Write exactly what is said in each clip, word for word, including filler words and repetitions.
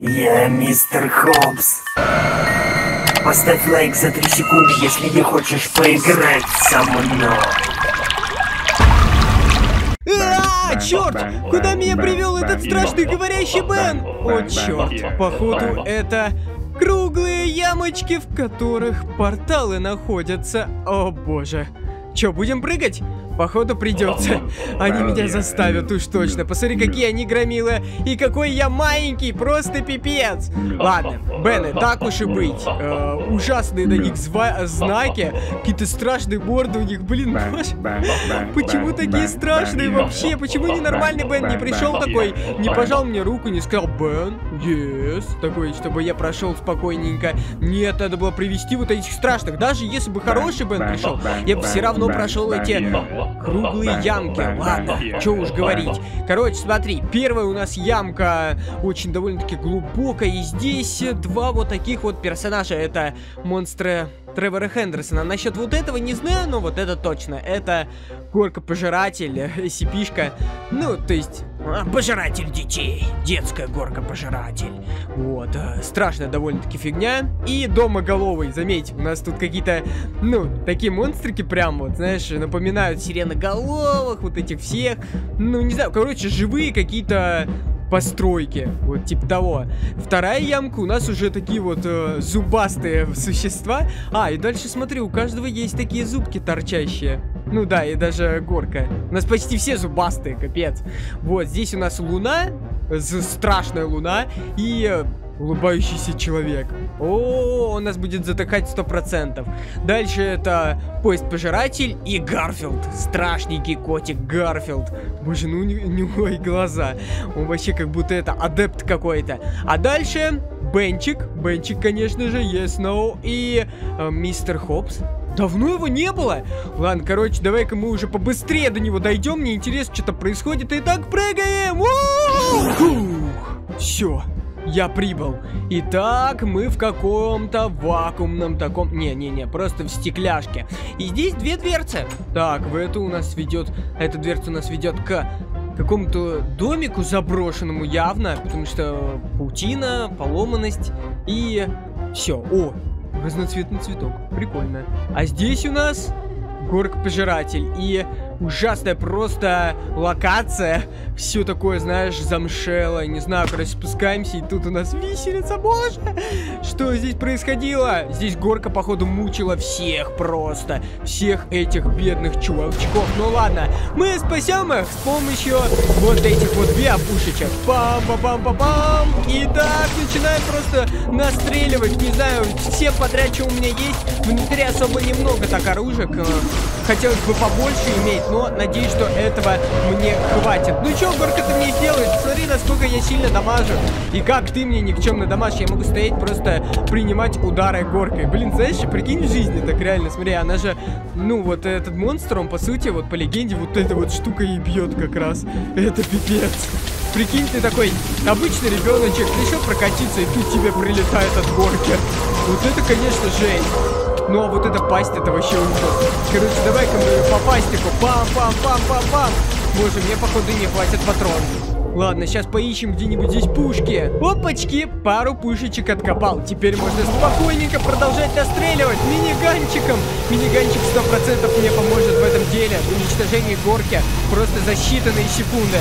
Я мистер Хопс. Поставь лайк за три секунды, если не хочешь поиграть со мной. А, черт! Куда меня привел этот страшный говорящий Бен? О, черт! Походу, это круглые ямочки, в которых порталы находятся. О, боже. Че, будем прыгать? Походу придется. Они меня заставят уж точно. Посмотри, какие они громилы. И какой я маленький, просто пипец. Ладно, Бены, так уж и быть. Э, ужасные на них знаки. Какие-то страшные морды у них. Блин, боже. Почему такие страшные вообще? Почему ненормальный Бен не пришел такой? Не пожал мне руку, не сказал Бен, yes. Такой, чтобы я прошел спокойненько. Нет, надо было привести вот этих страшных. Даже если бы хороший Бен пришел, я бы все равно прошел эти круглые ямки. Ладно, что уж говорить. Короче, смотри, первая у нас ямка очень довольно-таки глубокая. И здесь два вот таких вот персонажа. Это монстры Тревора Хендерсона. Насчет вот этого не знаю, но вот это точно. Это горка-пожиратель, сипишка. Ну, то есть, пожиратель детей. Детская горка-пожиратель. Вот, страшная довольно-таки фигня. И домоголовый, заметь, у нас тут какие-то, ну, такие монстрики прям вот, знаешь, напоминают сиреноголовых, вот этих всех. Ну, не знаю, короче, живые какие-то постройки, вот типа того. Вторая ямка у нас уже такие вот э, зубастые существа. А, и дальше смотри, у каждого есть такие зубки торчащие. Ну да, и даже горка. У нас почти все зубастые, капец. Вот, здесь у нас луна, страшная луна и э, улыбающийся человек. О, он нас будет затыкать сто процентов. Дальше это поезд-пожиратель и Гарфилд. Страшненький котик Гарфилд. Боже, ну у него и глаза. Он вообще как будто это адепт какой-то. А дальше Бенчик. Бенчик, конечно же, yes, no. И э, мистер Хопс. Давно его не было. Ладно, короче, давай-ка мы уже побыстрее до него дойдем. Мне интересно, что-то происходит. Итак, прыгаем. Все. Я прибыл. Итак, мы в каком-то вакуумном таком... Не-не-не, просто в стекляшке. И здесь две дверцы. Так, в эту у нас ведет... Эта дверца у нас ведет к какому-то домику заброшенному явно. Потому что паутина, поломанность и... Все. О, разноцветный цветок. Прикольно. А здесь у нас... горка-пожиратель и ужасная просто локация. Все такое, знаешь, замшело. Не знаю, короче, спускаемся, и тут у нас виселица, боже. Что здесь происходило? Здесь горка, походу, мучила всех просто. Всех этих бедных чувачков. Ну ладно, мы спасем их с помощью вот этих вот биопушечек. Пам-пам-пам-пам-пам. И так, начинаем просто настреливать. Не знаю, всем подряд, что у меня есть. Внутри особо немного так оружек. Хотелось бы побольше иметь, но надеюсь, что этого мне хватит. Ну что, горка, ты мне сделаешь? Смотри, насколько я сильно дамажу. И как ты мне никчемно дамажишь. Я могу стоять, просто принимать удары горкой. Блин, знаешь, прикинь, в жизни так реально. Смотри, она же, ну вот этот монстр, он по сути, вот по легенде, вот эта вот штука и бьет как раз. Это пипец. Прикинь, ты такой обычный ребеночек, решил прокатиться, и тут тебе прилетает от горки. Вот это, конечно, жесть. Ну а вот эта пасть, это вообще ужас. Короче, давай-ка мы по пастику. Пам-пам-пам-пам-пам. Боже, мне походу не хватит патронов. Ладно, сейчас поищем где-нибудь здесь пушки. Опачки, пару пушечек откопал. Теперь можно спокойненько продолжать настреливать миниганчиком. Миниганчик сто процентов мне поможет в этом деле. В уничтожении горки просто за считанные секунды.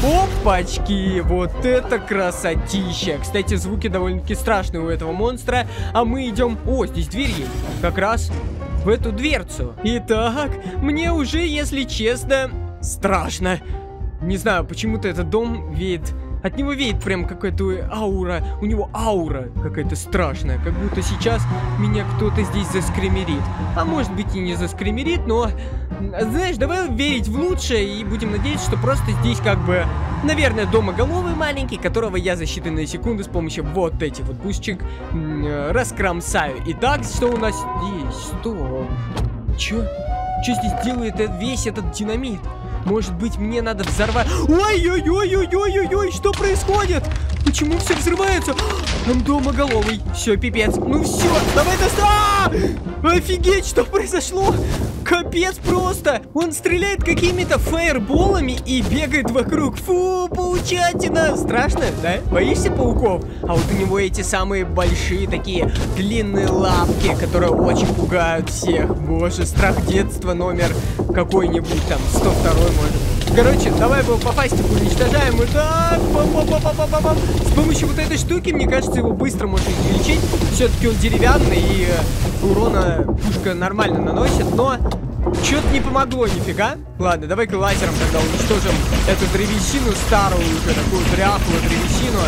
Опачки, вот это красотища. Кстати, звуки довольно-таки страшные у этого монстра. А мы идем... О, здесь дверь есть. Как раз в эту дверцу. Итак, мне уже, если честно, страшно. Не знаю, почему-то этот дом веет... От него веет прям какая-то аура. У него аура какая-то страшная. Как будто сейчас меня кто-то здесь заскримерит. А может быть и не заскримерит, но... Знаешь, давай верить в лучшее и будем надеяться, что просто здесь как бы... Наверное, домоголовый маленький, которого я за считанные секунды с помощью вот этих вот пушечек раскромсаю. Итак, что у нас здесь? Что? Чё? Чё здесь делает весь этот динамит? Может быть, мне надо взорвать... Ой-ой-ой-ой-ой-ой-ой, что происходит? Почему все взрывается? Там домоголовый. Все, пипец. Ну все, давай достать. Офигеть, что произошло? Капец просто! Он стреляет какими-то фаерболами и бегает вокруг. Фу, паучатина! Страшно, да? Боишься пауков? А вот у него эти самые большие такие длинные лапки, которые очень пугают всех. Боже, страх детства номер какой-нибудь там, сто второй может. Короче, давай его по фастику уничтожаем. И так, пам-пам-пам-пам-пам. С помощью вот этой штуки, мне кажется, его быстро можно излечить. Все-таки он деревянный, и урона пушка нормально наносит, но что-то не помогло нифига. Ладно, давай-ка лазером тогда уничтожим эту древесину старую уже, такую дряхлую древесину.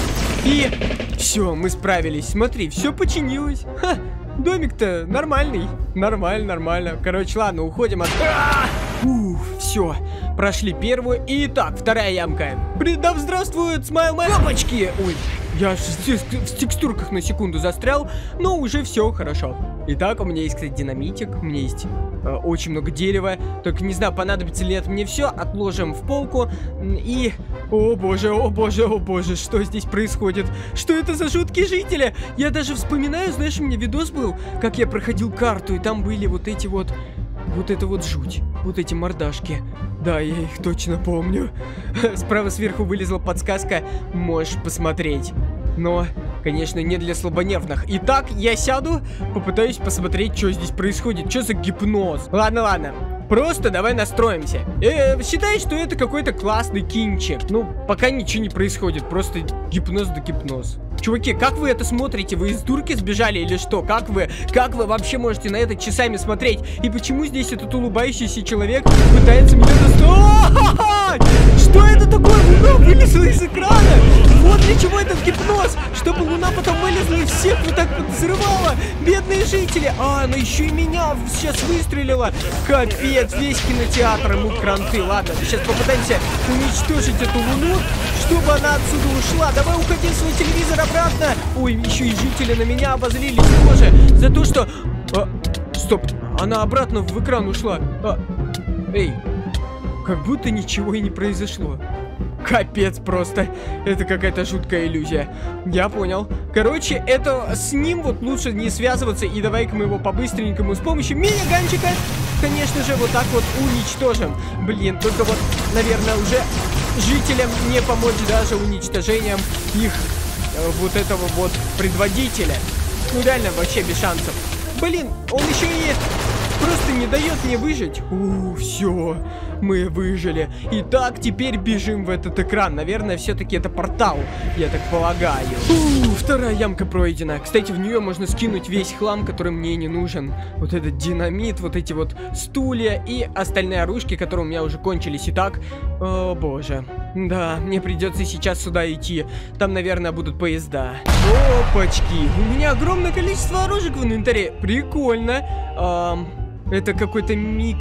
И все, мы справились. Смотри, все починилось. Ха, домик-то нормальный. Нормально, нормально. Короче, ладно, уходим от... Ух, все, прошли первую. Итак, вторая ямка. Да здравствует, смайл мои лапочки. Ой, я аж в текстурках на секунду застрял, но уже все хорошо. Итак, у меня есть, кстати, динамитик. У меня есть э, очень много дерева. Только не знаю, понадобится ли это мне все. Отложим в полку. И... О боже, о боже, о боже, что здесь происходит? Что это за жуткие жители? Я даже вспоминаю, знаешь, у меня видос был, как я проходил карту, и там были вот эти вот... Вот это вот жуть. Вот эти мордашки. Да, я их точно помню. Справа сверху вылезла подсказка. Можешь посмотреть. Но, конечно, не для слабонервных. Итак, я сяду, попытаюсь посмотреть, что здесь происходит. Что за гипноз? Ладно, ладно. Просто давай настроимся. Э, считай, что это какой-то классный кинчик. Ну, пока ничего не происходит. Просто гипноз да гипноз. Чуваки, как вы это смотрите? Вы из дурки сбежали или что? Как вы, как вы вообще можете на это часами смотреть? И почему здесь этот улыбающийся человек пытается меня достать? Что это такое? Луна вылезла из экрана. Вот для чего этот гипноз. Чтобы луна потом вылезла и всех вот так вот взрывала. Бедные жители. А, она еще и меня сейчас выстрелила. Капец, весь кинотеатр ему кранты. Ладно, сейчас попытаемся уничтожить эту луну, чтобы она отсюда ушла. Давай уходи в свой телевизор обратно. Ой, еще и жители на меня обозлились тоже за то, что... А, стоп, она обратно в экран ушла. А, эй, как будто ничего и не произошло. Капец просто. Это какая-то жуткая иллюзия. Я понял. Короче, это с ним вот лучше не связываться. И давай-ка мы его по-быстренькому с помощью мини-ганчика, конечно же, вот так вот уничтожим. Блин, только вот, наверное, уже жителям не помочь даже уничтожением их э, вот этого вот предводителя. Ну реально вообще без шансов. Блин, он еще и просто не дает мне выжить. У, все, мы выжили. Итак, теперь бежим в этот экран. Наверное, все-таки это портал, я так полагаю. У, вторая ямка пройдена. Кстати, в нее можно скинуть весь хлам, который мне не нужен. Вот этот динамит, вот эти вот стулья и остальные оружки, которые у меня уже кончились. Итак, о боже. Да, мне придется сейчас сюда идти. Там, наверное, будут поезда. Опачки, у меня огромное количество оружек в инвентаре. Прикольно. Эм... Это какой-то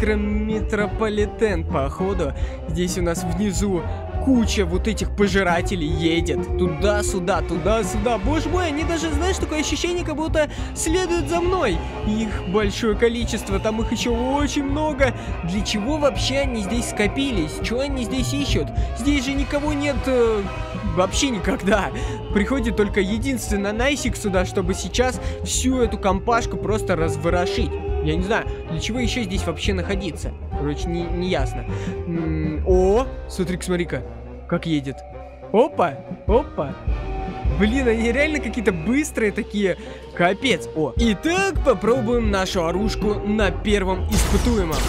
микрометрополитен, походу. Здесь у нас внизу куча вот этих пожирателей едет. Туда-сюда, туда-сюда. Боже мой, они даже, знаешь, такое ощущение, как будто следуют за мной. Их большое количество, там их еще очень много. Для чего вообще они здесь скопились? Чего они здесь ищут? Здесь же никого нет э, вообще никогда. Приходит только единственно Найсик сюда, чтобы сейчас всю эту компашку просто разворошить. Я не знаю, для чего еще здесь вообще находиться. Короче, не, не ясно. М-м, о, смотри-ка, смотри-ка, как едет. Опа, опа. Блин, они реально какие-то быстрые такие. Капец. О, итак, попробуем нашу оружку на первом испытуемом.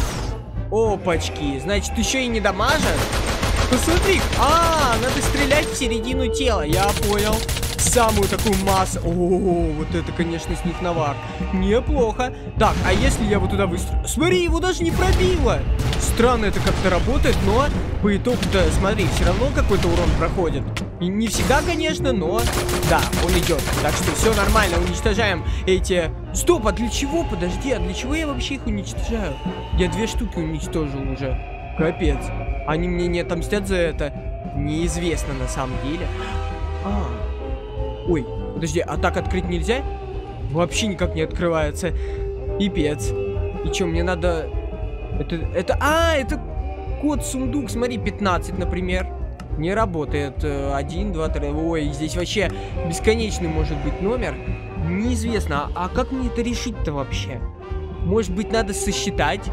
Опачки, значит, еще и не дамажат. Посмотри, а, надо стрелять в середину тела, я понял. Самую такую массу. О, вот это, конечно, с них навар. Неплохо. Так, а если я вот туда выстрелю? Смотри, его даже не пробило. Странно это как-то работает, но по итогу-то, смотри, все равно какой-то урон проходит. И не всегда, конечно, но да, он идет. Так что все нормально, уничтожаем эти... Стоп, а для чего? Подожди, а для чего я вообще их уничтожаю? Я две штуки уничтожил уже. Капец. Они мне не отомстят за это? Неизвестно на самом деле. А, ой, подожди, а так открыть нельзя? Вообще никак не открывается. Пипец. И что, мне надо... Это, это... А, это код-сундук, смотри, пятнадцать, например. Не работает. Один, два, три. Ой, здесь вообще бесконечный может быть номер. Неизвестно. А, а как мне это решить-то вообще? Может быть, надо сосчитать?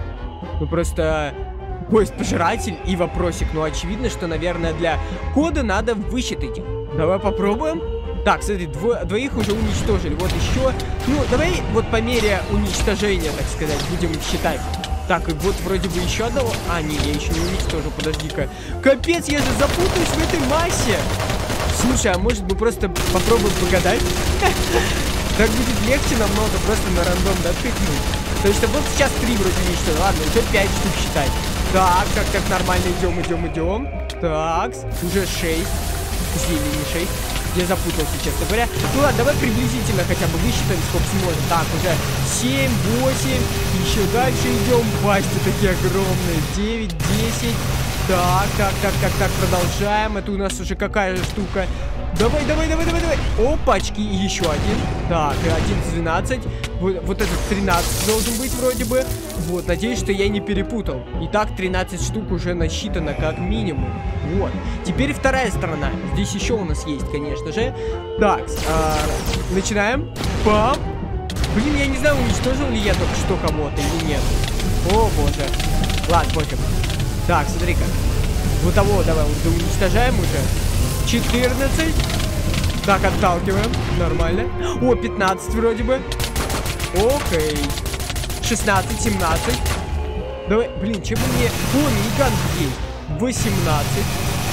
Ну просто поезд-пожиратель и вопросик. Ну очевидно, что, наверное, для кода надо высчитать. Давай попробуем. Так, смотри, дво двоих уже уничтожили. Вот еще. Ну, давай вот по мере уничтожения, так сказать, будем считать. Так, и вот вроде бы еще одного. А, не, я еще не уничтожил, подожди-ка. Капец, я же запутаюсь в этой массе. Слушай, а может мы просто попробуем погадать? Так будет легче намного, просто на рандом, да, тыкнуть. То есть, вот сейчас три вроде уничтожил. Ладно, уже пять штук считать. Так, так, так, нормально, идем, идем, идем. Так, уже шесть. Точнее, не шесть. Я запутался, честно говоря. Ну ладно, давай приблизительно хотя бы высчитаем, сколько сможем. Так, уже семь, восемь. Еще дальше идем. Пасти такие огромные. девять, десять. Так, так, так, так, так, продолжаем. Это у нас уже какая же штука? Давай, давай, давай, давай, давай. Опачки, и еще один. Так, одиннадцать, двенадцать. Вот, вот этот тринадцать должен быть вроде бы. Вот, надеюсь, что я не перепутал. Итак, тринадцать штук уже насчитано как минимум. Вот. Теперь вторая сторона. Здесь еще у нас есть, конечно же. Так, а, начинаем. Пам. Блин, я не знаю, уничтожил ли я только что кого-то или нет. О, боже. Ладно, пофиг. Так, смотри-ка. Вот того давай уничтожаем уже. четырнадцать. Так, отталкиваем. Нормально. О, пятнадцать вроде бы. Окей. шестнадцать, семнадцать. Давай, блин, чем бы мне... О, миниган есть. восемнадцать.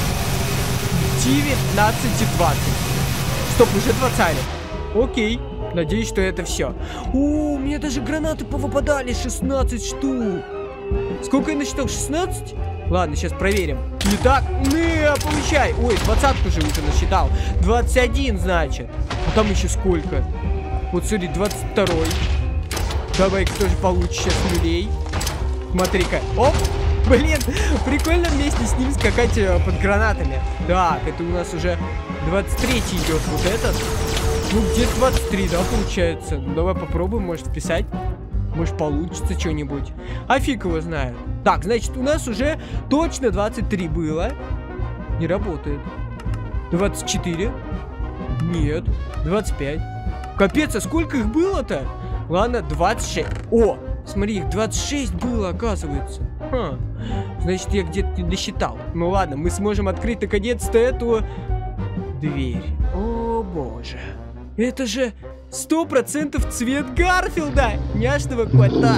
девятнадцать и двадцать. Стоп, уже двадцать. Окей. Надеюсь, что это все. О, у меня даже гранаты повыпадали. шестнадцать штук. Сколько я насчитал? шестнадцать? Ладно, сейчас проверим. Итак, не, получай. Ой, двадцатку же уже насчитал. двадцать один, значит. А там еще сколько? Вот, смотри, двадцать второй. Давай-ка тоже получишь сейчас нулей. Смотри-ка. Оп. Блин, прикольно вместе с ним скакать под гранатами. Так, это у нас уже двадцать третий идет вот этот. Ну, где-то двадцать три, да, получается. Ну, давай попробуем, может, вписать. Может, получится что-нибудь. А фиг его знает. Так, значит, у нас уже точно двадцать три было. Не работает. двадцать четыре. Нет. двадцать пять. Капец, а сколько их было-то? Ладно, двадцать шесть. О, смотри, их двадцать шесть было, оказывается. Ха. Значит, я где-то не досчитал. Ну ладно, мы сможем открыть наконец-то эту дверь. О, боже. Это же сто процентов цвет Гарфилда. Няшного кота.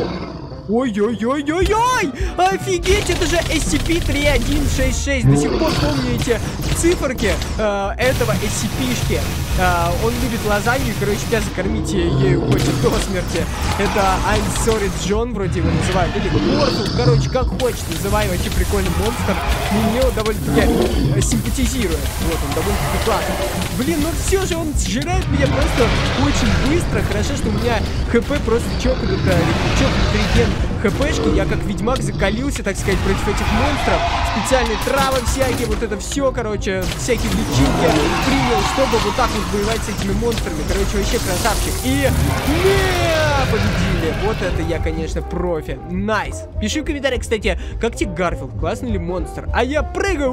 Ой-ой-ой-ой-ой! Офигеть, это же эс си пи три один шесть шесть. До сих пор помню эти циферки э, этого эс си пи-шки. Э, он любит лазанью, короче, тебя закормить ею хочет до смерти. Это I'm Sorry John вроде его называют. Или Морфл, короче, как хочешь, называй, вообще прикольный монстр. И мне он довольно-таки симпатизирует. Вот, он довольно-таки классный. Блин, ну все же он сжирает меня просто очень быстро. Хорошо, что у меня хп просто чокнут, чокнут реген хпшки. Я как ведьмак закалился, так сказать, против этих монстров. Специальные травы всякие, вот это все, короче, всякие личинки принял, чтобы вот так вот воевать с этими монстрами. Короче, вообще красавчик. И не победили. Вот это я, конечно, профи. Найс. Пиши в комментариях, кстати, как тебе Гарфилд, классный ли монстр? А я прыгаю.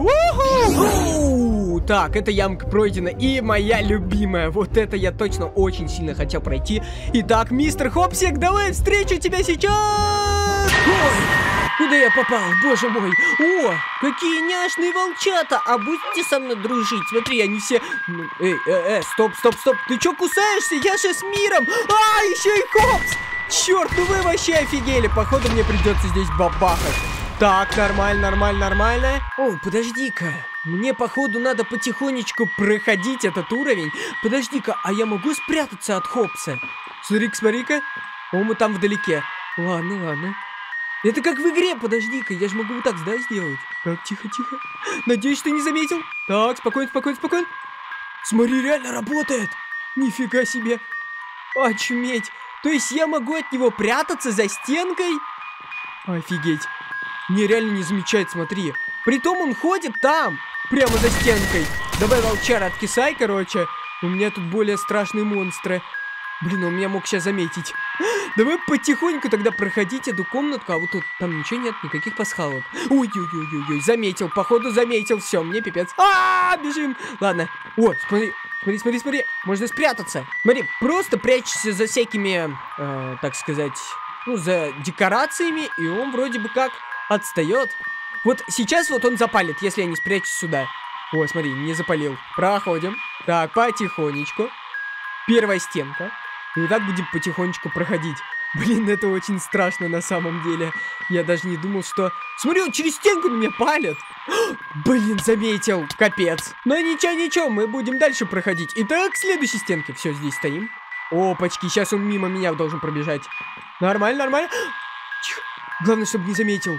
У-ху! Так, эта ямка пройдена. И моя любимая. Вот это я точно очень сильно хотел пройти. Итак, мистер Хопсик, давай встречу тебя сейчас. Ой, куда я попал, боже мой. О, какие няшные волчата. А будете со мной дружить? Смотри, они все... Эй, э, э, стоп, стоп, стоп. Ты чё кусаешься? Я же с миром. А, еще и Хопс. Черт, ну вы вообще офигели. Походу мне придется здесь бабахать. Так, нормально, нормально, нормально. О, подожди-ка. Мне, походу, надо потихонечку проходить этот уровень. Подожди-ка, а я могу спрятаться от Хопса? Смотри-ка, смотри-ка. По-моему, там вдалеке. Ладно, ладно. Это как в игре, подожди-ка, я же могу вот так, да, сделать. Так, тихо-тихо. Надеюсь, ты не заметил. Так, спокойно, спокойно, спокойно. Смотри, реально работает. Нифига себе. Очуметь. То есть я могу от него прятаться за стенкой? Офигеть. Мне реально не замечает, смотри. Притом он ходит там, прямо за стенкой. Давай, волчара, откисай, короче. У меня тут более страшные монстры. Блин, он меня мог сейчас заметить. Давай потихоньку тогда проходить эту комнатку. А вот тут там ничего нет, никаких пасхалок. Ой-ой-ой-ой-ой, заметил, походу заметил. Все, мне пипец. А, бежим. Ладно. О, смотри, смотри, смотри, смотри. Можно спрятаться. Смотри, просто прячешься за всякими, э, так сказать, ну, за декорациями, и он вроде бы как отстает. Вот сейчас вот он запалит, если я не спрячусь сюда. О, смотри, не запалил. Проходим. Так, потихонечку. Первая стенка. И так будем потихонечку проходить. Блин, это очень страшно на самом деле. Я даже не думал, что... Смотри, он через стенку на меня палит. Блин, заметил. Капец. Но ничего, ничего, мы будем дальше проходить. Итак, к следующей стенке. Все, здесь стоим. Опачки, сейчас он мимо меня должен пробежать. Нормально, нормально. Тихо. Главное, чтобы не заметил.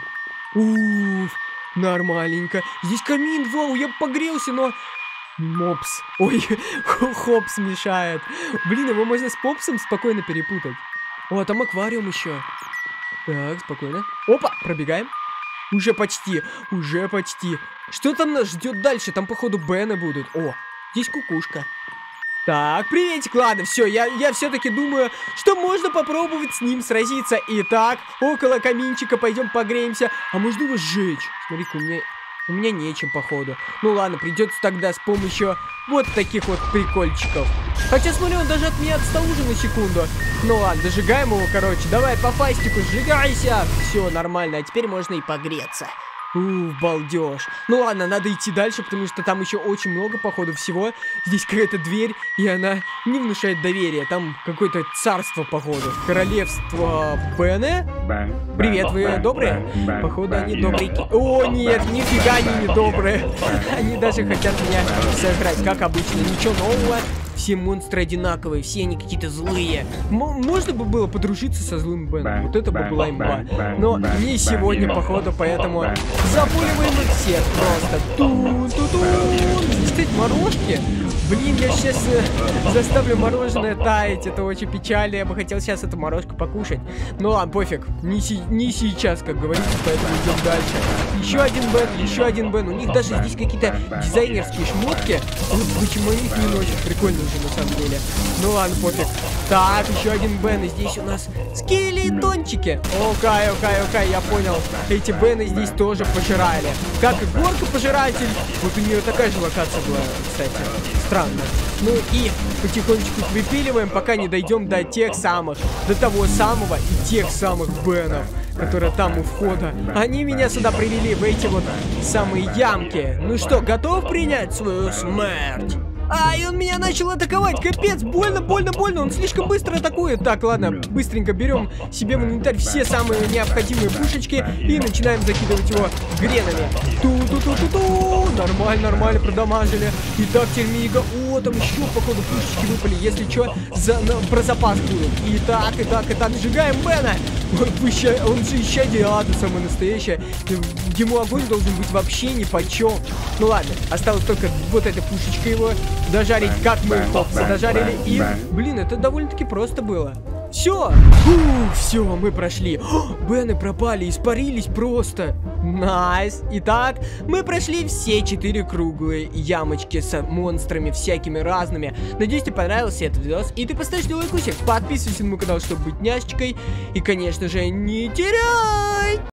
Уф, нормальненько. Здесь камин, вау, я погрелся, но... Мопс. Ой, Хопс мешает. Блин, его можно с Попсом спокойно перепутать. О, там аквариум еще. Так, спокойно. Опа, пробегаем. Уже почти, уже почти. Что там нас ждет дальше? Там, походу, Бены будут. О, здесь кукушка. Так, приветик, ладно, все, я, я все-таки думаю, что можно попробовать с ним сразиться. Итак, около каминчика пойдем погреемся. А можно его сжечь? Смотри-ка, у меня... У меня нечем, походу. Ну ладно, придется тогда с помощью вот таких вот прикольчиков. Хотя, смотри, он даже от меня отстал уже на секунду. Ну ладно, дожигаем его, короче. Давай по фастику, сжигайся. Все, нормально, а теперь можно и погреться. Ух, балдеж. Ну ладно, надо идти дальше, потому что там еще очень много, походу, всего. Здесь какая-то дверь, и она не внушает доверия. Там какое-то царство, походу. Королевство Бене. Привет, вы добрые? Походу, они добряки. О, нет, нифига они не добрые. Они даже хотят меня сожрать, как обычно. Ничего нового. Все монстры одинаковые, все они какие-то злые. М можно бы было подружиться со злым Беном. Вот это бы была имба. Но не сегодня, походу, поэтому запуливаем их всех просто. Тун-ту-тун. Здесь, кстати, морожки. Блин, я сейчас э, заставлю мороженое таять. Это очень печально. Я бы хотел сейчас эту морожку покушать. Ну ладно, пофиг. Не, си не сейчас, как говорится, поэтому идем дальше. Еще один Бен, еще один Бен. У них даже здесь какие-то дизайнерские шмотки. Вот почему их не носят. Прикольно уже на самом деле. Ну ладно, пофиг. Так, еще один Бен. И здесь у нас скелетончики. Окей, окей, окей, я понял. Эти Бены здесь тоже пожирали. Как и горка пожиратель. Вот у нее такая же локация была, кстати. Странно. Ну и потихонечку выпиливаем, пока не дойдем до тех самых, до того самого и тех самых Бенов, которые там у входа. Они меня сюда привели, в эти вот самые ямки. Ну что, готов принять свою смерть? А, и он меня начал атаковать, капец, больно, больно, больно, он слишком быстро атакует. Так, ладно, быстренько берем себе в инвентарь все самые необходимые пушечки и начинаем закидывать его гренами. Ту-ту-ту-ту-ту, нормально, нормально, продамажили. Итак, термига, о, там еще, походу, пушечки выпали, если что, за, на, про запас будут. Итак, итак, итак, сжигаем Бена. Он же исчадие ада самое настоящее. Ему огонь должен быть вообще ни почем. Ну ладно, осталось только вот эта пушечка его дожарить, как мы Хопса дожарили. И, блин, это довольно-таки просто было. Все, все, мы прошли. О, Бены пропали, испарились просто. Найс. Итак, мы прошли все четыре круглые ямочки с монстрами всякими разными. Надеюсь, тебе понравился этот видос. И ты поставишь лайкусик, подписывайся на мой канал, чтобы быть няшечкой. И, конечно же, не теряй!